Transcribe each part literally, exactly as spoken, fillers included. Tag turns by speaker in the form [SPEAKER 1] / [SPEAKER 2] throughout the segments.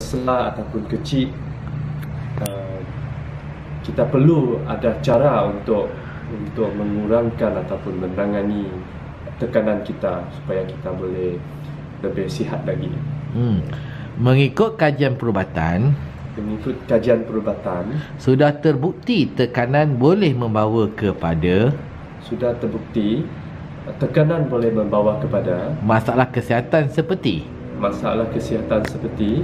[SPEAKER 1] besar ataupun kecil, uh, kita perlu ada cara untuk untuk mengurangkan ataupun menangani tekanan kita supaya kita boleh lebih sihat lagi.
[SPEAKER 2] Hmm. Mengikut kajian perubatan,
[SPEAKER 1] Mengikut kajian perubatan,
[SPEAKER 2] sudah terbukti tekanan boleh membawa kepada
[SPEAKER 1] sudah terbukti tekanan boleh membawa kepada
[SPEAKER 2] masalah kesihatan seperti
[SPEAKER 1] masalah kesihatan seperti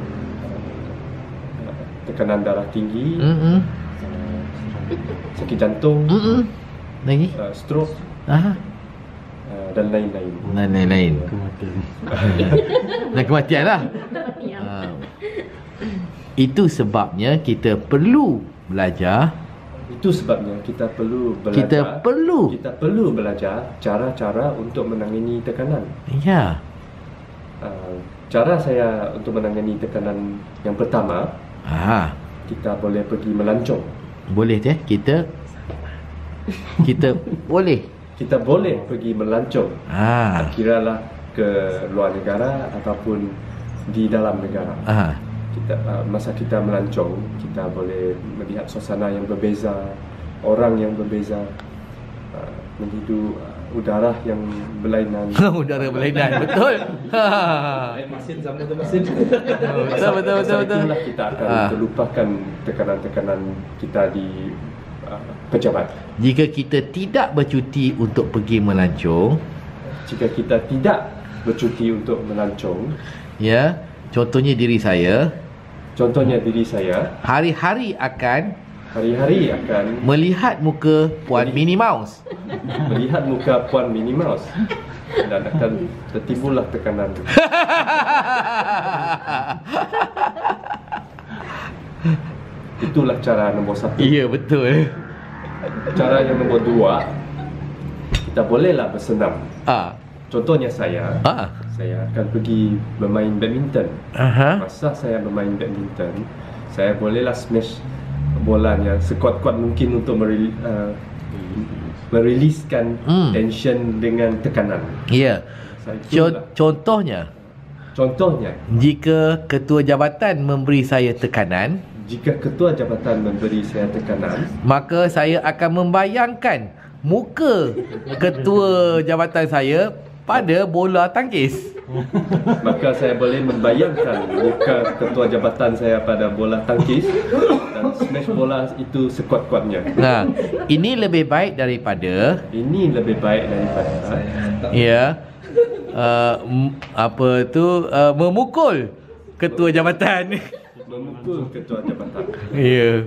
[SPEAKER 1] uh, tekanan darah tinggi,
[SPEAKER 2] Mm-mm.
[SPEAKER 1] uh, sakit jantung,
[SPEAKER 2] Mm-mm. Lagi?
[SPEAKER 1] uh, stroke,
[SPEAKER 2] Aha.
[SPEAKER 1] uh, dan lain-lain.
[SPEAKER 2] Dan lain-lain. Dan kematian lah.
[SPEAKER 3] Ya.
[SPEAKER 2] Ha. Itu sebabnya kita perlu belajar.
[SPEAKER 1] Itu sebabnya kita perlu belajar.
[SPEAKER 2] Kita perlu.
[SPEAKER 1] Kita perlu belajar cara-cara untuk menangani tekanan.
[SPEAKER 2] Ya.
[SPEAKER 1] Uh, cara saya untuk menangani tekanan yang pertama,
[SPEAKER 2] Ha.
[SPEAKER 1] kita boleh pergi melancong.
[SPEAKER 2] Boleh teh kita kita boleh.
[SPEAKER 1] Kita boleh pergi melancong.
[SPEAKER 2] Ha.
[SPEAKER 1] Kiralah ke luar negara ataupun di dalam negara.
[SPEAKER 2] Ha.
[SPEAKER 1] Kita, uh, masa kita melancong, kita boleh melihat suasana yang berbeza, orang yang berbeza, uh, menghidu uh, udara yang berlainan.
[SPEAKER 2] Udara berlainan, betul. Ha.
[SPEAKER 4] Mesin sama tu mesin.
[SPEAKER 2] Betul betul betul betul.
[SPEAKER 1] Itulah kita akan
[SPEAKER 2] Ah.
[SPEAKER 1] terlupakan tekanan-tekanan kita di uh, pejabat.
[SPEAKER 2] Jika kita tidak bercuti untuk pergi melancong,
[SPEAKER 1] Jika kita tidak bercuti untuk melancong,
[SPEAKER 2] ya, contohnya diri saya,
[SPEAKER 1] contohnya diri saya,
[SPEAKER 2] hari-hari akan
[SPEAKER 1] hari-hari akan
[SPEAKER 2] melihat muka Puan Minnie Mouse.
[SPEAKER 1] melihat muka Puan Minnie Mouse dan akan tertimbullah tekanan. Itulah cara nombor satu.
[SPEAKER 2] Ya, betul.
[SPEAKER 1] Cara yang nombor dua, kita bolehlah bersenam.
[SPEAKER 2] Ah.
[SPEAKER 1] Contohnya saya,
[SPEAKER 2] Ah.
[SPEAKER 1] saya akan pergi bermain badminton.
[SPEAKER 2] Aha.
[SPEAKER 1] Masa saya bermain badminton, saya bolehlah smash bolanya sekuat-kuat mungkin untuk meril, uh, meriliskan
[SPEAKER 2] Hmm.
[SPEAKER 1] tension dengan tekanan.
[SPEAKER 2] Ya.
[SPEAKER 1] Saya
[SPEAKER 2] Co-
[SPEAKER 1] itulah.
[SPEAKER 2] contohnya,
[SPEAKER 1] Contohnya,
[SPEAKER 2] jika ketua jabatan memberi saya tekanan,
[SPEAKER 1] jika ketua jabatan memberi saya tekanan,
[SPEAKER 2] maka saya akan membayangkan muka ketua jabatan saya pada bola tangkis.
[SPEAKER 1] maka saya boleh membayangkan muka ketua jabatan saya pada bola tangkis dan smash bola itu sekuat-kuatnya.
[SPEAKER 2] Nah, ini lebih baik daripada
[SPEAKER 1] Ini lebih baik daripada
[SPEAKER 2] ya uh, m- apa tu uh, memukul ketua jabatan.
[SPEAKER 1] memukul ketua jabatan.
[SPEAKER 2] Ya.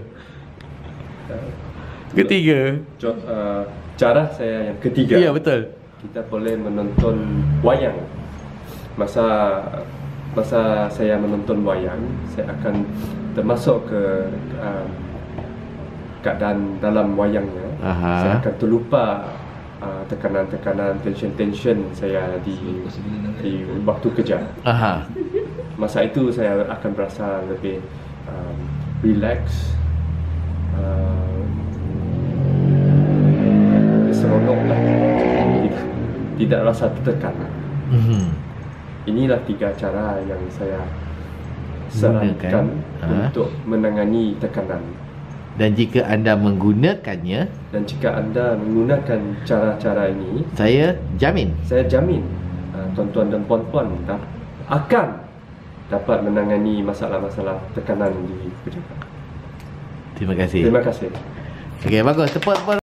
[SPEAKER 2] Ketiga.
[SPEAKER 1] Co- uh, cara saya yang ketiga,
[SPEAKER 2] Ya, betul.
[SPEAKER 1] kita boleh menonton wayang. Masa masa saya menonton wayang, saya akan termasuk ke um, keadaan dalam wayangnya.
[SPEAKER 2] Aha.
[SPEAKER 1] Saya akan terlupa uh, tekanan-tekanan, tension-tension saya di di waktu kerja.
[SPEAKER 2] Aha.
[SPEAKER 1] Masa itu saya akan berasa lebih um, relax, uh, seronok lah, tidak, tidak rasa tertekan.
[SPEAKER 2] Mhm.
[SPEAKER 1] Inilah tiga cara yang saya
[SPEAKER 2] Gunakan,
[SPEAKER 1] sarankan
[SPEAKER 2] ha?
[SPEAKER 1] untuk menangani tekanan.
[SPEAKER 2] Dan jika anda menggunakannya,
[SPEAKER 1] Dan jika anda menggunakan cara-cara ini,
[SPEAKER 2] saya jamin
[SPEAKER 1] saya jamin uh, tuan-tuan dan puan-puan dap- akan dapat menangani masalah-masalah tekanan di pejabat.
[SPEAKER 2] terima kasih.
[SPEAKER 1] Terima kasih.
[SPEAKER 2] Okey, bagus. Tepuk